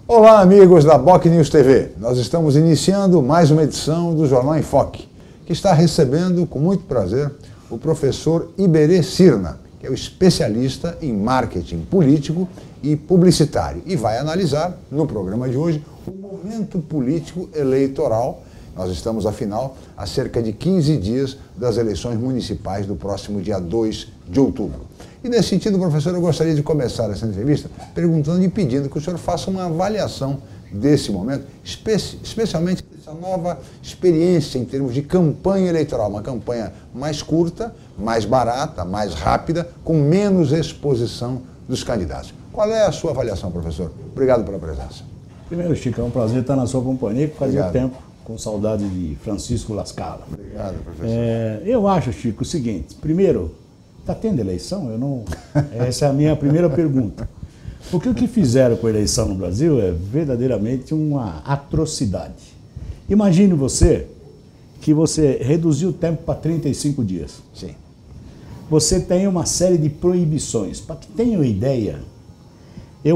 Olá, amigos da BOC News TV. Nós estamos iniciando mais uma edição do Jornal em Foque, que está recebendo com muito prazer o professor Iberê Cirna, que é o especialista em marketing político e publicitário, e vai analisar, no programa de hoje, o momento político eleitoral. Nós estamos, afinal, a cerca de 15 dias das eleições municipais do próximo dia 2 de outubro. E nesse sentido, professor, eu gostaria de começar essa entrevista perguntando e pedindo que o senhor faça uma avaliação desse momento, especialmente dessa nova experiência em termos de campanha eleitoral, uma campanha mais curta, mais barata, mais rápida, com menos exposição dos candidatos. Qual é a sua avaliação, professor? Obrigado pela presença. Primeiro, Chico, é um prazer estar na sua companhia, que fazia tempo, com saudade de Francisco Lascala. Obrigado, professor. Eu acho, Chico, o seguinte: primeiro, está tendo eleição? Essa é a minha primeira pergunta. Porque o que fizeram com a eleição no Brasil é verdadeiramente uma atrocidade. Imagine você que você reduziu o tempo para 35 dias. Sim. Você tem uma série de proibições. Para que tenham ideia, eu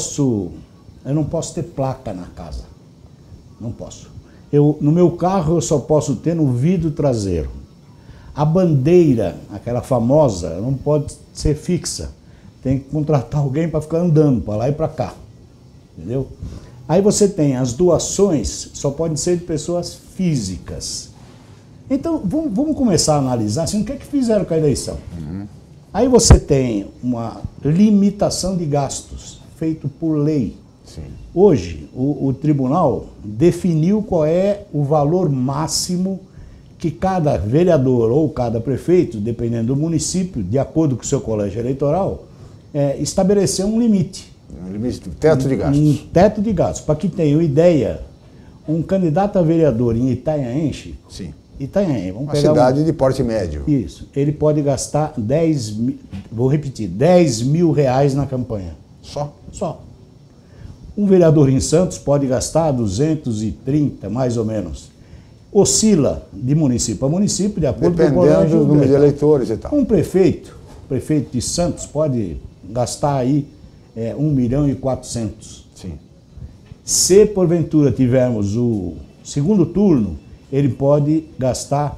não posso ter placa na casa. Não posso. No meu carro eu só posso ter no vidro traseiro. A bandeira, aquela famosa, não pode ser fixa. Tem que contratar alguém para ficar andando para lá e para cá. Entendeu? Aí você tem as doações, só podem ser de pessoas físicas. Então, vamos começar a analisar assim, o que é que fizeram com a eleição. Aí você tem uma limitação de gastos, feito por lei. Sim. Hoje, o tribunal definiu qual é o valor máximo que cada vereador ou cada prefeito, dependendo do município, de acordo com o seu colégio eleitoral, estabeleceu um limite. Um limite, teto de gastos. Um teto de gastos. Para que tenham ideia, um candidato a vereador em Itanhaém, Sim. Itanhaém, vamos Uma pegar cidade de porte médio. Isso. Ele pode gastar 10 mil, vou repetir, 10 mil reais na campanha. Só? Só. Um vereador em Santos pode gastar 230, mais ou menos. Oscila de município a município, de acordo com o colégio. Dependendo do número de eleitores e tal. Um prefeito de Santos pode gastar aí 1.400.000. Sim. Se porventura tivermos o segundo turno, ele pode gastar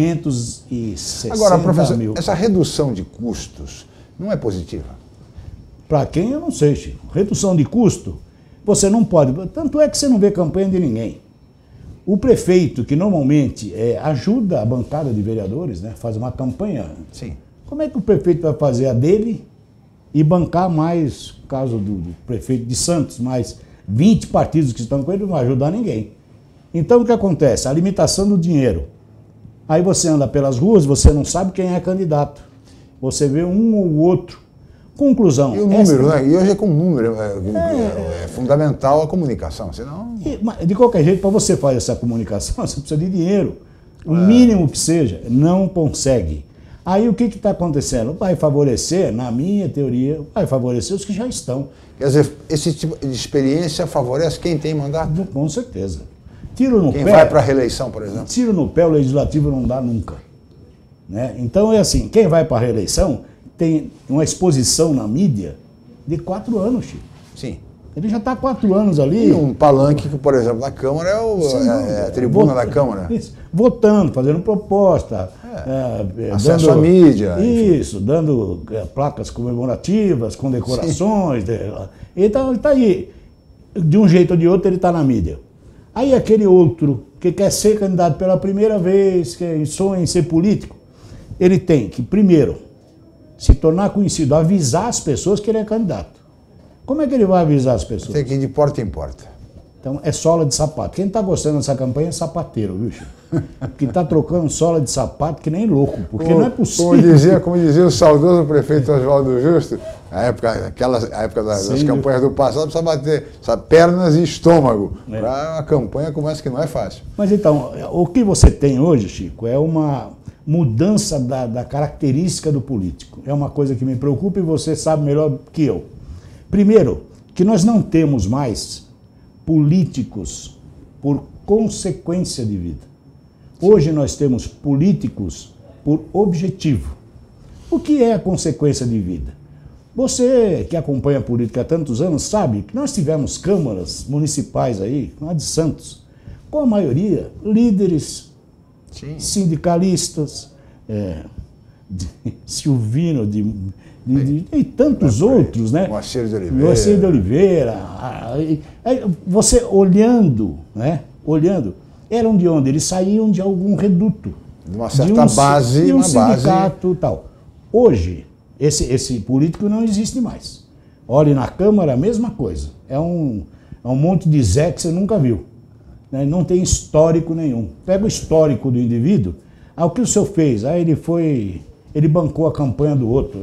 560 Agora, professor, mil. essa redução de custos não é positiva? Para quem, eu não sei, Chico. Redução de custo, você não pode. Tanto é que você não vê campanha de ninguém. O prefeito, que normalmente ajuda a bancada de vereadores, né, faz uma campanha. Sim. Como é que o prefeito vai fazer a dele e bancar mais, no caso do prefeito de Santos, mais 20 partidos que estão com ele, não vai ajudar ninguém. Então o que acontece? A limitação do dinheiro. Aí você anda pelas ruas, você não sabe quem é candidato. Você vê um ou outro. Conclusão. E o número, né? E hoje é com número. É fundamental a comunicação, senão... De qualquer jeito, para você fazer essa comunicação, você precisa de dinheiro. O mínimo que seja, não consegue. Aí o que está acontecendo? Vai favorecer, na minha teoria, vai favorecer os que já estão. Quer dizer, esse tipo de experiência favorece quem tem mandato? Com certeza. Tiro no pé. Quem vai para a reeleição, por exemplo? Tiro no pé, o legislativo não dá nunca. Né? Então é assim, quem vai para a reeleição tem uma exposição na mídia de 4 anos, Chico. Sim. Ele já está há 4 anos ali. E um palanque que, por exemplo, na Câmara é a tribuna da Câmara. Isso, votando, fazendo proposta. Acesso à mídia. Isso, dando placas comemorativas, condecorações. Então ele está aí. De um jeito ou de outro ele está na mídia. Aí aquele outro que quer ser candidato pela primeira vez, que sonha em ser político, ele tem que, primeiro, se tornar conhecido, avisar as pessoas que ele é candidato. Como é que ele vai avisar as pessoas? Tem que ir de porta em porta. Então é sola de sapato. Quem está gostando dessa campanha é sapateiro, viu, Chico? Que está trocando sola de sapato que nem louco, porque não é possível. Como dizia o saudoso prefeito Oswaldo Justo, a época das campanhas do passado, precisa bater pernas e estômago. Para a campanha começa que não é fácil. Mas então, o que você tem hoje, Chico, é uma mudança da característica do político. É uma coisa que me preocupa e você sabe melhor que eu. Primeiro, que nós não temos mais políticos por consequência de vida. Hoje nós temos políticos por objetivo. O que é a consequência de vida? Você que acompanha a política há tantos anos sabe que nós tivemos câmaras municipais aí, lá de Santos, com a maioria líderes, Sim. sindicalistas, Silvino, e tantos outros, né? Moacir de Oliveira. Moacir de Oliveira. Você olhando, né? Olhando, eram de onde? Eles saíam de algum reduto. De uma certa base. De um uma sindicato base... e tal. Hoje, esse político não existe mais. Olhe na Câmara, a mesma coisa. É um monte de Zé que você nunca viu. Né? Não tem histórico nenhum. Pega o histórico do indivíduo, o que o senhor fez? Ele bancou a campanha do outro.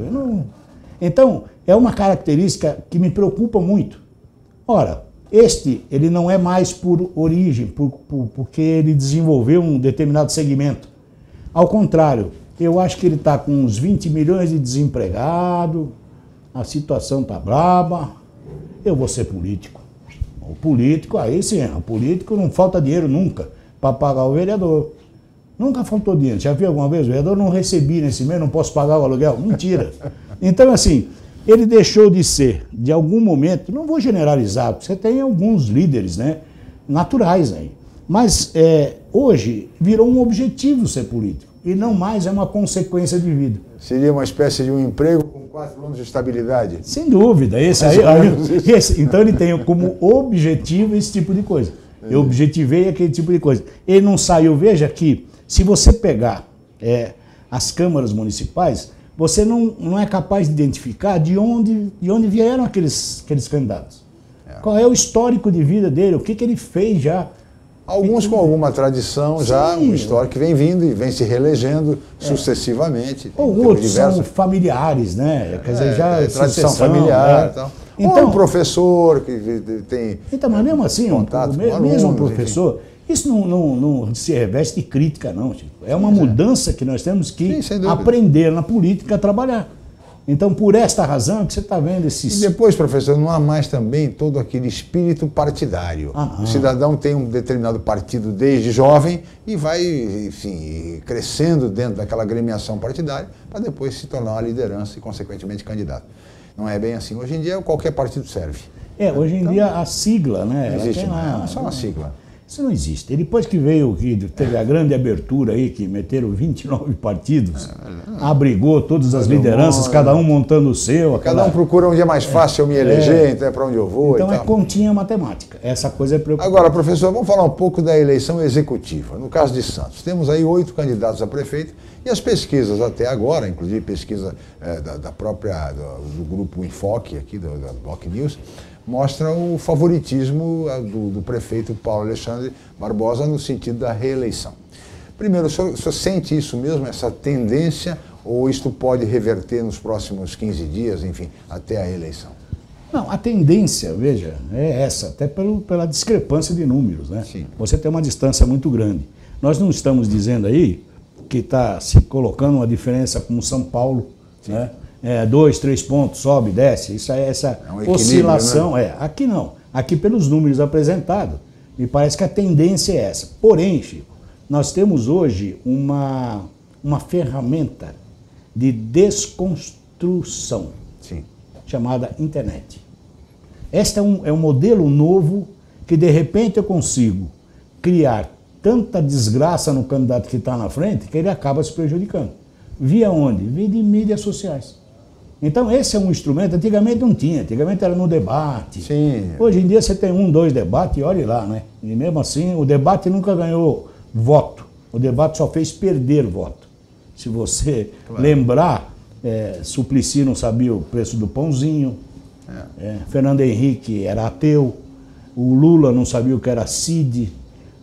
Então, é uma característica que me preocupa muito. Ora, ele não é mais por origem, porque ele desenvolveu um determinado segmento. Ao contrário, eu acho que ele está com uns 20 milhões de desempregados, a situação está braba, eu vou ser político. O político, aí sim, o político não falta dinheiro nunca para pagar o vereador. Nunca faltou dinheiro. Já viu alguma vez? O vereador não recebi nesse mês, não posso pagar o aluguel. Mentira. Então, assim, ele deixou de ser, de algum momento, não vou generalizar, porque você tem alguns líderes, né, naturais aí. Mas hoje virou um objetivo ser político. E não mais é uma consequência de vida. Seria uma espécie de um emprego com 4 anos de estabilidade? Sem dúvida. Então ele tem como objetivo esse tipo de coisa. Eu objetivei aquele tipo de coisa. Ele não saiu, veja que se você pegar as câmaras municipais, você não é capaz de identificar de onde vieram aqueles candidatos. Qual é o histórico de vida dele, o que ele fez já. Alguns com alguma tradição já, uma história que vem vindo e vem se reelegendo sucessivamente. Ou outros são familiares, né? Quer dizer, já tradição familiar e tal. Então, ou um professor que tem então, mas mesmo assim, contato com mesmo um alunos, professor, isso não se reveste de crítica, não. Tipo. É uma mudança que nós temos que aprender na política a trabalhar. Então, por esta razão que você está vendo esses... E depois, professor, não há mais também todo aquele espírito partidário. O cidadão tem um determinado partido desde jovem e vai, enfim, crescendo dentro daquela agremiação partidária para depois se tornar uma liderança e, consequentemente, candidato. Não é bem assim. Hoje em dia, qualquer partido serve. Hoje em dia, a sigla, né? Não existe mais, é só uma sigla. Isso não existe. E depois que teve a grande abertura aí, que meteram 29 partidos, abrigou todas as lideranças, cada um montando o seu. Cada um procura onde é mais fácil eu me eleger, então é para onde eu vou. Então é continha matemática. Essa coisa é preocupante. Agora, professor, vamos falar um pouco da eleição executiva. No caso de Santos, temos aí 8 candidatos a prefeito e as pesquisas até agora, inclusive pesquisa do grupo Enfoque, aqui da Block News, mostra o favoritismo do prefeito Paulo Alexandre Barbosa no sentido da reeleição. Primeiro, o senhor sente isso mesmo, essa tendência, ou isto pode reverter nos próximos 15 dias, enfim, até a eleição? Não, a tendência, veja, é essa, até pela discrepância de números, né? Sim. Você tem uma distância muito grande. Nós não estamos dizendo aí que está se colocando uma diferença como São Paulo, né? 2, 3 pontos, sobe, desce, isso é essa oscilação. Né? Aqui não. Aqui, pelos números apresentados, me parece que a tendência é essa. Porém, Chico, nós temos hoje uma ferramenta de desconstrução chamada internet. Este é um modelo novo que, de repente, eu consigo criar tanta desgraça no candidato que está na frente que ele acaba se prejudicando. Via onde? Via de mídias sociais. Então, esse é um instrumento, antigamente não tinha, antigamente era no debate. Sim. Hoje em dia você tem 2 debates e olhe lá, né? E mesmo assim, o debate nunca ganhou voto. O debate só fez perder voto. Se você lembrar, Suplicy não sabia o preço do pãozinho, Fernando Henrique era ateu, o Lula não sabia o que era CID.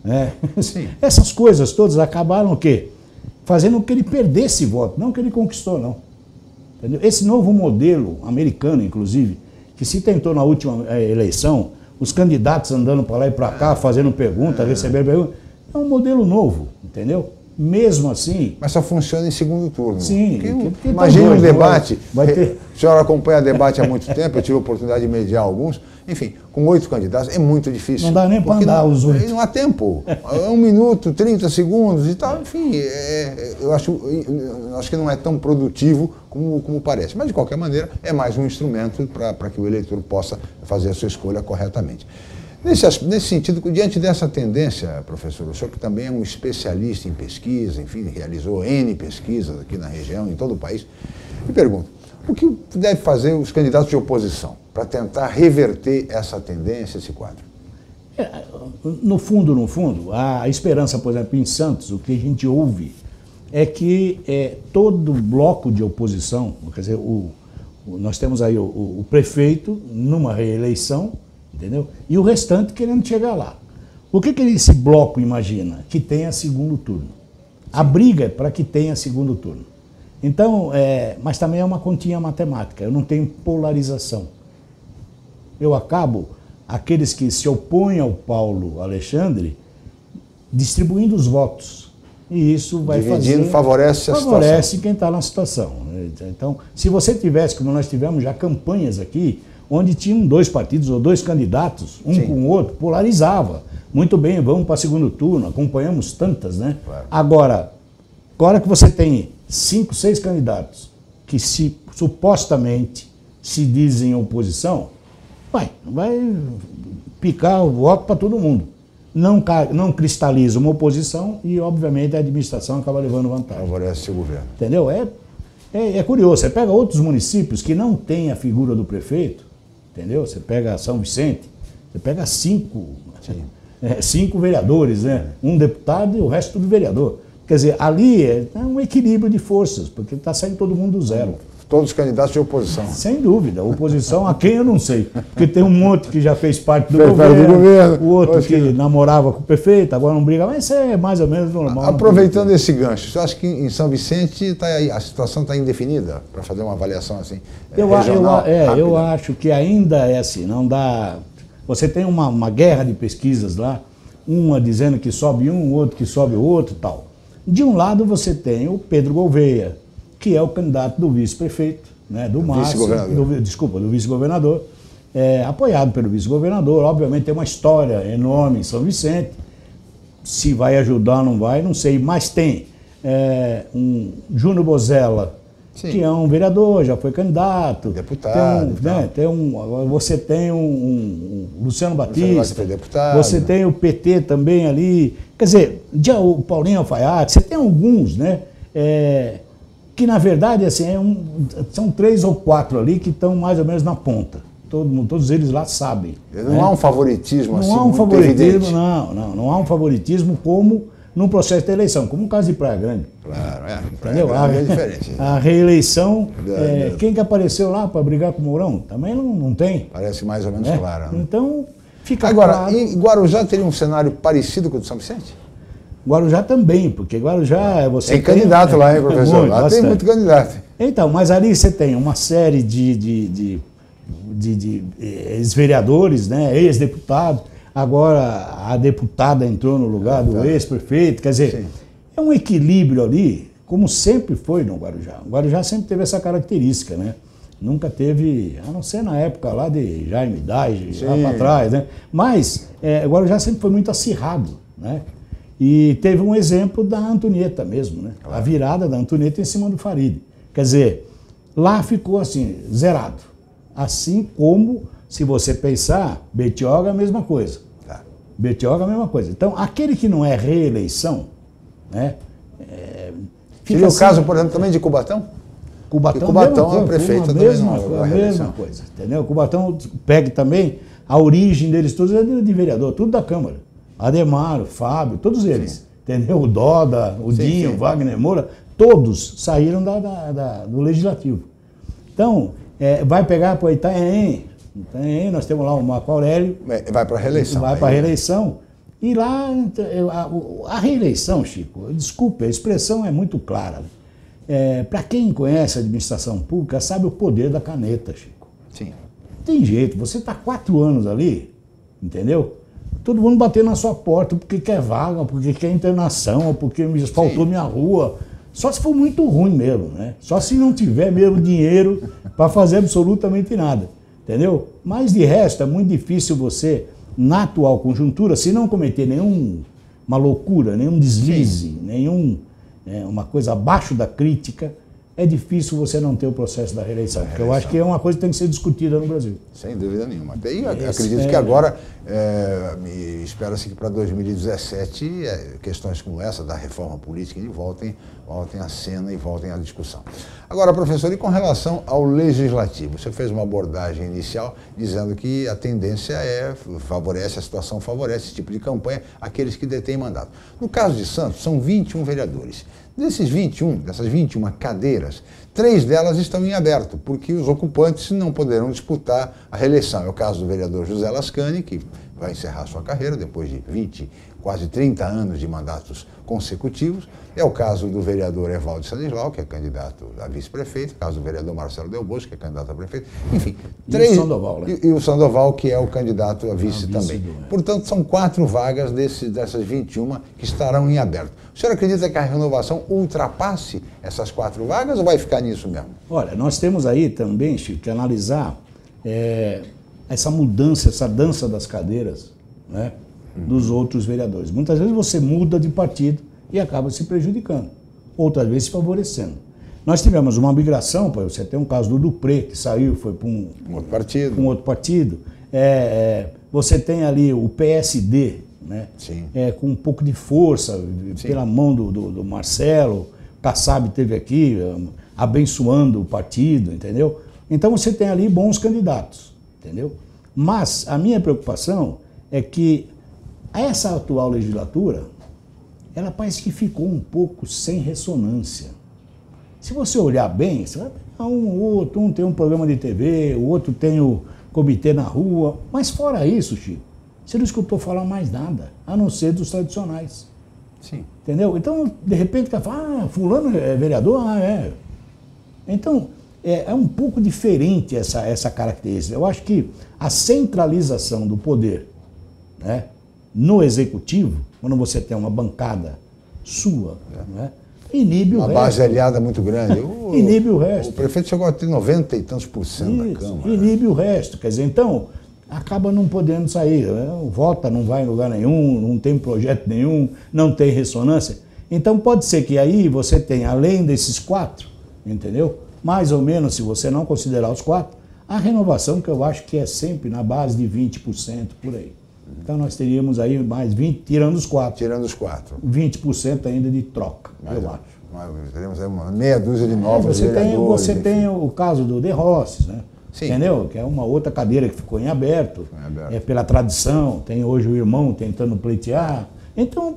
Essas coisas todas acabaram o quê? Fazendo com que ele perdesse voto, não que ele conquistou, não. Entendeu? Esse novo modelo americano, inclusive, que se tentou na última eleição, os candidatos andando para lá e para cá, fazendo pergunta, recebendo pergunta, é um modelo novo, entendeu? Mesmo assim... Mas só funciona em segundo turno. Sim. Imagine um debate. Vai ter... A senhora acompanha debate há muito tempo, eu tive a oportunidade de mediar alguns. Enfim, com 8 candidatos é muito difícil. Não dá nem para andar os 8. Não há tempo. É 1 minuto, 30 segundos e tal. Enfim, eu acho que não é tão produtivo como parece. Mas, de qualquer maneira, é mais um instrumento para que o eleitor possa fazer a sua escolha corretamente. Nesse sentido, diante dessa tendência, professor, o senhor que também é um especialista em pesquisa, enfim, realizou N pesquisas aqui na região, em todo o país, me pergunto, o que deve fazer os candidatos de oposição para tentar reverter essa tendência, esse quadro? No fundo, a esperança, por exemplo, em Santos, o que a gente ouve é que todo bloco de oposição, quer dizer, nós temos aí o prefeito numa reeleição, entendeu? E o restante querendo chegar lá. O que esse bloco imagina? Que tenha segundo turno. A briga é para que tenha segundo turno. Então, mas também é uma continha matemática, eu não tenho polarização. Eu acabo, aqueles que se opõem ao Paulo Alexandre, distribuindo os votos. E isso vai Dividindo, favorece a situação. Favorece quem está na situação. Então, se você tivesse, como nós tivemos já campanhas aqui, onde tinham 2 partidos ou 2 candidatos, um Sim. com o outro, polarizava. Muito bem, vamos para segundo turno, acompanhamos tantas, né? Claro. Agora que você tem 5, 6 candidatos que supostamente se dizem oposição, vai picar o voto para todo mundo. Não cristaliza uma oposição e, obviamente, a administração acaba levando vantagem. Favorece o governo. Entendeu? É curioso. Você pega outros municípios que não têm a figura do prefeito, entendeu? Você pega São Vicente, você pega 5 vereadores, né? Um deputado e o resto tudo vereador. Quer dizer, ali é um equilíbrio de forças, porque está saindo todo mundo do zero. Todos os candidatos de oposição. Sem dúvida. Oposição a quem eu não sei. Porque tem um monte que já fez parte do governo, o outro que namorava com o prefeito, agora não briga, mas isso é mais ou menos normal. Aproveitando esse gancho, você acha que em São Vicente a situação está indefinida para fazer uma avaliação assim regional? Eu acho que ainda é assim, não dá... Você tem uma guerra de pesquisas lá, uma dizendo que sobe um, outro que sobe o outro e tal. De um lado você tem o Pedro Gouveia, que é o candidato do vice-prefeito, né, do Márcio, do vice-governador, apoiado pelo vice-governador. Obviamente tem uma história enorme em São Vicente, se vai ajudar ou não vai, não sei, mas tem um Júnior Bozella, Sim. que é um vereador, já foi candidato. Deputado. Você tem um Luciano Batista, foi deputado. Você tem o PT também ali. Quer dizer, o Paulinho Alfaiate, você tem alguns, né? Que na verdade assim, são 3 ou 4 ali que estão mais ou menos na ponta. Todos eles lá sabem. Não há um favoritismo assim muito evidente. Não há um favoritismo como num processo de eleição, como o caso de Praia Grande. Claro, entendeu? É diferente. A reeleição, quem que apareceu lá para brigar com o Mourão? Também não tem. Parece mais ou menos claro. Né? Então, fica Agora, claro. em Guarujá teria um cenário parecido com o de São Vicente? Guarujá também, porque Guarujá você tem candidato lá, hein, professor? Lá tem muito candidato. Então, mas ali você tem uma série de ex-vereadores, né, ex-deputados. Agora a deputada entrou no lugar do ex-prefeito. Quer dizer, Sim. é um equilíbrio ali, como sempre foi no Guarujá. O Guarujá sempre teve essa característica, né? Nunca teve, a não ser na época lá de Jaime Dage, lá para trás, né? Mas o Guarujá sempre foi muito acirrado, né? E teve um exemplo da Antonieta mesmo, né? A virada da Antonieta em cima do Farid. Quer dizer, lá ficou assim, zerado. Assim como, se você pensar, Betioga é a mesma coisa. Betioga é a mesma coisa. Então, aquele que não é reeleição, né? Seria o caso, por exemplo, também de Cubatão? Cubatão é prefeito também. A mesma coisa, entendeu? Cubatão pega também, a origem deles todos é de vereador, tudo da Câmara. Ademar, Fábio, todos eles, Sim. entendeu? O Doda, o Dinho, o Wagner Moura, todos saíram do Legislativo. Então, vai pegar para o Itanhaém, nós temos lá o Marco Aurélio. Vai para a reeleição. Vai para a reeleição. E lá, a reeleição, Chico, desculpe, a expressão é muito clara. Para quem conhece a administração pública, sabe o poder da caneta, Chico. Sim. Tem jeito, você está 4 anos ali, entendeu? todo mundo batendo na sua porta porque quer vaga, porque quer internação, porque faltou minha rua. Só se for muito ruim mesmo, né? Só se não tiver mesmo dinheiro para fazer absolutamente nada, entendeu? Mas de resto é muito difícil você, na atual conjuntura, se não cometer nenhuma loucura, nenhum deslize, uma coisa abaixo da crítica, é difícil você não ter o processo da reeleição. Porque eu acho que é uma coisa que tem que ser discutida no Brasil. Sem dúvida nenhuma. E acredito que agora, espera-se que para 2017, questões como essa da reforma política voltem à cena e voltem à discussão. Agora, professor, e com relação ao legislativo? Você fez uma abordagem inicial dizendo que a tendência a situação favorece esse tipo de campanha àqueles que detêm mandato. No caso de Santos, são 21 vereadores. Dessas 21 cadeiras, 3 delas estão em aberto, porque os ocupantes não poderão disputar a reeleição. É o caso do vereador José Lascani, que vai encerrar sua carreira depois de quase 30 anos de mandatos consecutivos. É o caso do vereador Evaldo Stanislau, que é candidato a vice-prefeito, o caso do vereador Marcelo Del Bosco, que é candidato a prefeito. Enfim, o Sandoval, né? E o Sandoval, que é o candidato a vice também. Portanto, são 4 vagas dessas 21 que estarão em aberto. O senhor acredita que a renovação ultrapasse essas 4 vagas ou vai ficar nisso mesmo? Olha, nós temos aí também, Chico, que analisar essa mudança, essa dança das cadeiras, né, dos outros vereadores. Muitas vezes você muda de partido e acaba se prejudicando, outras vezes se favorecendo. Nós tivemos uma migração, você tem um caso do Dupré, que saiu, foi para um outro partido. Você tem ali o PSD, né? Com um pouco de força, pela mão do Marcelo, Kassab esteve aqui, abençoando o partido, entendeu? Então você tem ali bons candidatos, entendeu? Mas a minha preocupação é que essa atual legislatura, ela parece que ficou um pouco sem ressonância. Se você olhar bem, você vai pegar um tem um programa de TV, o outro tem o comitê na rua, mas fora isso, Chico, você não escutou falar mais nada, a não ser dos tradicionais. Sim. Entendeu? Então, de repente, o cara fala, fulano é vereador? Então, é um pouco diferente essa característica. Eu acho que a centralização do poder, né, no executivo, quando você tem uma bancada sua, né, inibe o resto. Uma base aliada muito grande. Inibe o resto. O prefeito chegou a ter 90 e tantos % da Câmara. Inibe o resto. Quer dizer, então, acaba não podendo sair. Vota, não vai em lugar nenhum, não tem projeto nenhum, não tem ressonância. Então, pode ser que aí você tenha, além desses 4, entendeu? Mais ou menos, se você não considerar os 4, a renovação, que eu acho que é sempre na base de 20% por aí. Então nós teríamos aí mais 20, tirando os 4. Tirando os 4. 20% ainda de troca, eu acho. Teremos aí uma meia dúzia de novos vereadores. Você tem o caso do De Rosses, né? Sim. Entendeu? Que é uma outra cadeira que ficou em aberto. Pela tradição, tem hoje o irmão tentando pleitear. Então,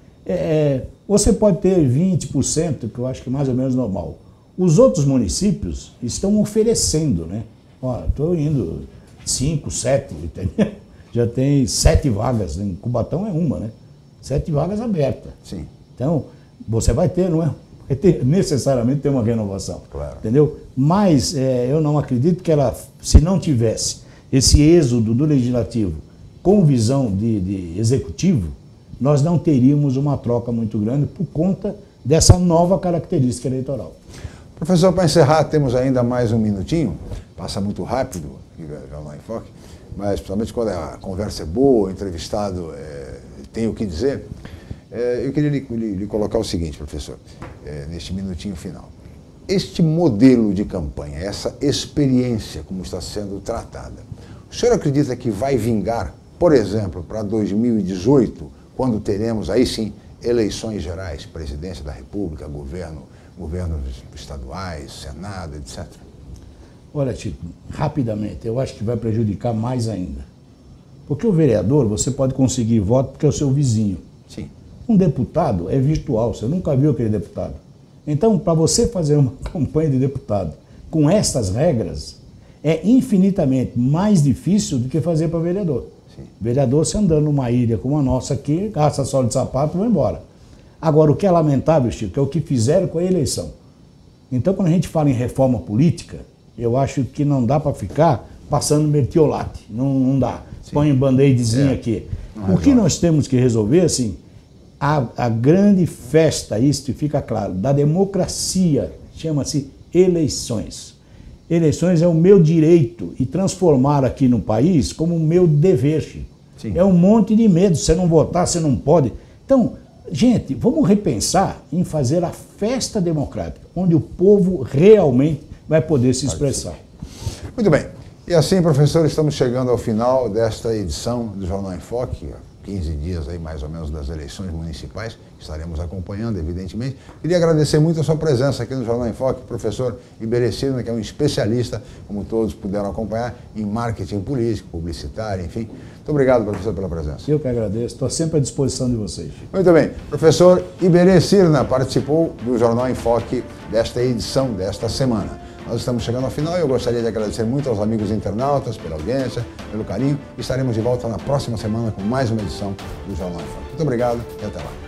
você pode ter 20%, que eu acho que é mais ou menos normal. Os outros municípios estão oferecendo, né? Estou indo 5, 7, entendeu? Já tem 7 vagas, em Cubatão é uma, né? 7 vagas abertas. Sim. Então, você vai ter, não é? Vai ter necessariamente ter uma renovação. Claro. Entendeu? Mas eu não acredito que ela, se não tivesse esse êxodo do legislativo com visão de executivo, nós não teríamos uma troca muito grande por conta dessa nova característica eleitoral. Professor, para encerrar, temos ainda mais um minutinho. Passa muito rápido, Jornal em Foque. Mas, principalmente quando a conversa é boa, o entrevistado tem o que dizer, eu queria lhe colocar o seguinte, professor, neste minutinho final. Este modelo de campanha, essa experiência como está sendo tratada, o senhor acredita que vai vingar, por exemplo, para 2018, quando teremos, aí sim, eleições gerais, presidência da República, governos estaduais, Senado, etc.? Olha, Tito, rapidamente, eu acho que vai prejudicar mais ainda. Porque o vereador, você pode conseguir voto porque é o seu vizinho. Sim. Um deputado é virtual, você nunca viu aquele deputado. Então, para você fazer uma campanha de deputado com estas regras, é infinitamente mais difícil do que fazer para vereador. Sim. Vereador, você andando numa ilha como a nossa aqui, gasta só de sapato e vai embora. Agora, o que é lamentável, Chico, é o que fizeram com a eleição. Então, quando a gente fala em reforma política, eu acho que não dá para ficar passando mertiolate. Não dá. Sim. Põe um band-aidzinho aqui. O que nós temos que resolver, assim, a grande festa, isto fica claro, da democracia, chama-se eleições. Eleições é o meu direito e transformar aqui no país como o meu dever, Chico. Sim. É um monte de medo, você não votar, você não pode. Então, gente, vamos repensar em fazer a festa democrática, onde o povo realmente vai poder se expressar. Muito bem. E assim, professor, estamos chegando ao final desta edição do Jornal em Foque, 15 dias aí mais ou menos das eleições municipais, estaremos acompanhando, evidentemente. Queria agradecer muito a sua presença aqui no Jornal em Foque, professor Iberê Cirna, que é um especialista, como todos puderam acompanhar, em marketing político, publicitário, enfim. Muito obrigado, professor, pela presença. Eu que agradeço, estou sempre à disposição de vocês. Muito bem. Professor Iberê Cirna participou do Jornal em Foque desta edição, desta semana. Nós estamos chegando ao final e eu gostaria de agradecer muito aos amigos internautas pela audiência, pelo carinho. Estaremos de volta na próxima semana com mais uma edição do Jornal em Foque. Muito obrigado e até lá.